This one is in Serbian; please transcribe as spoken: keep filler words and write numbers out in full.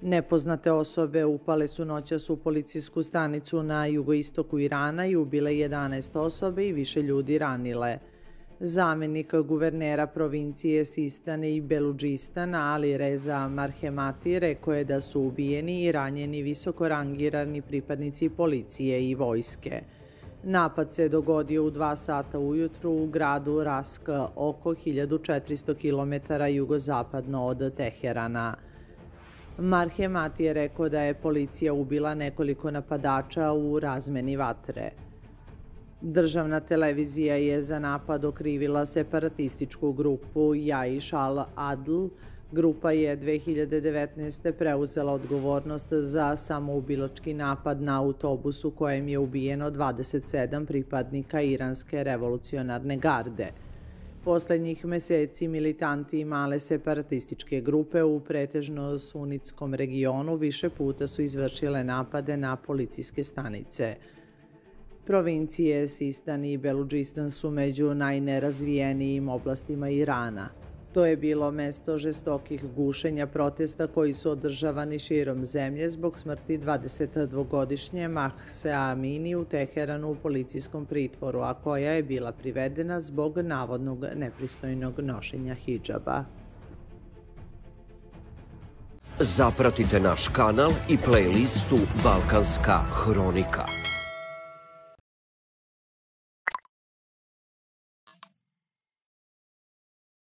Nepoznate osobe upale su noćas u policijsku stanicu na jugoistoku Irana i ubile jedanaest osobe i više ljudi ranile. Zamenik guvernera provincije Sistan i Beludžistan Ali Reza Marhemati rekao je da su ubijeni i ranjeni visoko rangirani pripadnici policije i vojske. Napad se dogodio u dva sata ujutru u gradu Rask, oko hiljadu četiristo kilometara jugozapadno od Teherana. Marhemati je rekao da je policija ubila nekoliko napadača u razmeni vatre. Državna televizija je za napad okrivila separatističku grupu Jaiš al-Adl. Grupa je dve hiljade devetnaeste. preuzela odgovornost za samoubilački napad na autobus u kojem je ubijeno dvadeset sedam pripadnika iranske revolucionarne garde. Poslednjih meseci militanti i male separatističke grupe u pretežno sunitskom regionu više puta su izvršile napade na policijske stanice. Provincije Sistan i Beludžistan su među najnerazvijenijim oblastima Irana. To je bilo mesto žestokih gušenja protesta koji su održavani širom zemlje zbog smrti dvadesetdvogodišnje Mahse Amini u Teheranu u policijskom pritvoru, a koja je bila privedena zbog navodnog nepristojnog nošenja hidžaba. Zapratite naš kanal i playlistu Balkanska hronika.